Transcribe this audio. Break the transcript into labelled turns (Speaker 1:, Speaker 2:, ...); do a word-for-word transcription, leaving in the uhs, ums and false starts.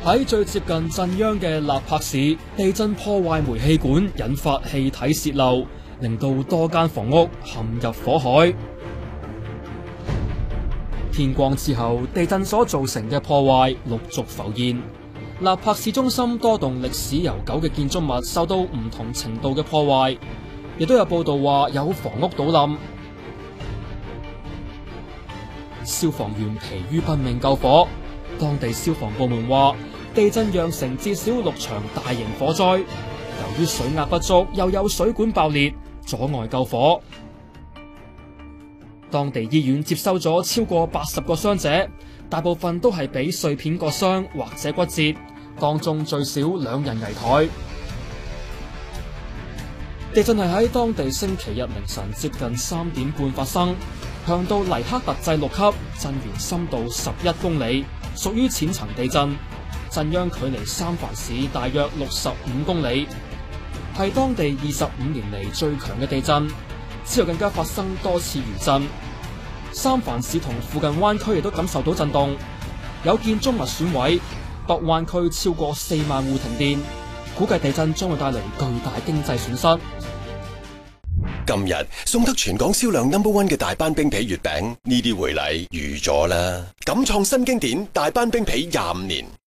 Speaker 1: 喺最接近震央嘅納柏市，地震破壞煤氣管，引發氣體洩漏，令到多間房屋陷入火海。天光之後，地震所造成嘅破壞陸續浮現。納柏市中心多棟歷史悠久嘅建築物受到唔同程度嘅破壞，亦都有報道話有房屋倒冧。消防員疲於奔命救火，當地消防部門話，地震釀成至少六場大型火災，由於水壓不足，又有水管爆裂，阻礙救火。當地醫院接收咗超過八十個傷者，大部分都係俾碎片割傷或者骨折，當中最少兩人危殆。地震係喺當地星期日凌晨接近三點半發生，強度黎克特制六級，震源深度十一公里，屬於淺層地震，震央距離三藩市大約六十五公里，係當地二十五年嚟最強嘅地震。之後更加發生多次餘震，三藩市同附近灣區亦都感受到震動，有建築物損毀，北灣區超過四萬戶停電，估計地震將會帶嚟巨大經濟損失。
Speaker 2: 今日送得全港銷量 number one 嘅大班冰皮月餅，呢啲回禮預咗啦，敢創新經典大班冰皮廿五年。